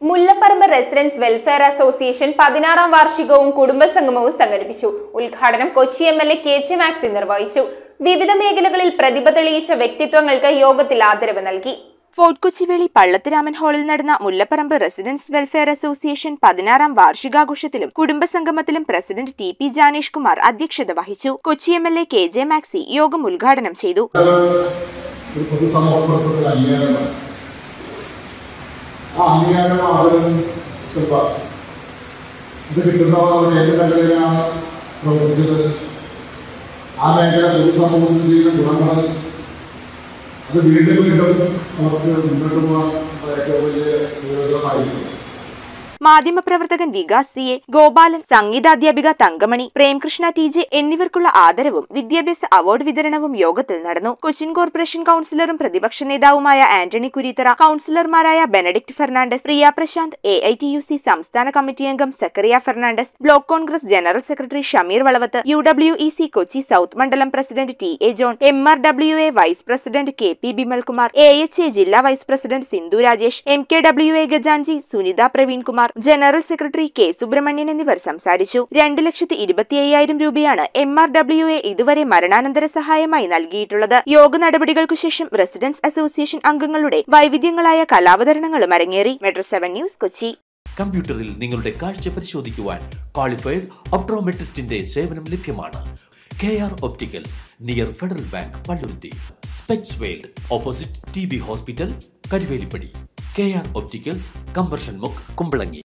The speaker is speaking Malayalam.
മുല്ലപ്പറമ്പ് റെസിഡൻസ് വെൽഫെയർ അസോസിയേഷൻ 16ാം വാർഷികവും കുടുംബസംഗമവും സംഘടിപ്പിച്ചു. ഉദ്ഘാടനം കൊച്ചി എം.എൽ.എ. കെ.ജെ. മാക്സി നിർവഹിച്ചു. വിവിധ മേഖലകളിൽ പ്രതിഭ തെളിയിച്ച വ്യക്തിത്വങ്ങൾക്ക് യോഗത്തിൽ ആദരവ് നൽകി. ഫോർട്ട് കൊച്ചിവേളി പള്ളത്തുരാമൻ ഹാളിൽ നടന്ന മുല്ലപ്പറമ്പ് റെസിഡൻസ് വെൽഫെയർ അസോസിയേഷൻ 16ാം വാർഷികാഘോഷത്തിലും കുടുംബസംഗമത്തിലും പ്രസിഡന്റ് ടി.പി. ജാനേഷ് കുമാർ അധ്യക്ഷത വഹിച്ചു. കൊച്ചി എം.എൽ.എ. കെ.ജെ. മാക്സി യോഗം ഉദ്ഘാടനം ചെയ്തു. മാധ്യമപ്രവർത്തകൻ വികാസ് സി.എ, ഗോപാലൻ, സംഗീതാധ്യാപിക തങ്കമണി, പ്രേംകൃഷ്ണ ടി.ജെ എന്നിവർക്കുള്ള ആദരവും വിദ്യാഭ്യാസ അവാർഡ് വിതരണവും യോഗത്തിൽ നടന്നു. കൊച്ചിൻ കോർപ്പറേഷൻ കൌൺസിലറും പ്രതിപക്ഷ നേതാവുമായ ആന്റണി കുരീത്തറ, കൌൺസിലർമാരായ ബെനഡിക്ട് ഫെർണാണ്ടസ്, പ്രിയ പ്രശാന്ത്, AITUC സംസ്ഥാന കമ്മിറ്റി അംഗം Zacharia Fernandez, block Congress general secretary Shameer Valavath, UWEC Kochi south മണ്ഡലം president T.A. John, MRWA vice president K.P. Bimalkumar, AHA ജില്ലാ vice president Sindhu Rajesh, MKWA Gajanji, Sunitha Praveenkumar, general secretary K. Subramanian എന്നിവർ സംസാരിച്ചു. 2,25,000 രൂപയാണ് MRWA ഇതുവരെ മരണാനന്തര സഹായമായി നൽകിയിട്ടുള്ളത്. യോഗ നടപടികൾക്കു ശേഷം റെസിഡൻസ് അസോസിയേഷൻ അംഗങ്ങളുടെ വൈവിധ്യങ്ങളായ കലാവതരണങ്ങളും അരങ്ങേറി. Metro 7 news Kochi. കമ്പ്യൂട്ടറിൽ നിങ്ങളുടെ കാഴ്ച പരിശോധിക്കുവാൻ ക്വാളിഫൈഡ് ഒപ്ട്രോമെട്രിസ്റ്റിന്റെ സേവനം ലഭ്യമാണ്. KR Opticals near federal bank Palluruthy, specs world opposite TB hospital Karuvelippady. KR Opticals കമ്പർഷൻ മുക്ക് കുമ്പളങ്ങി.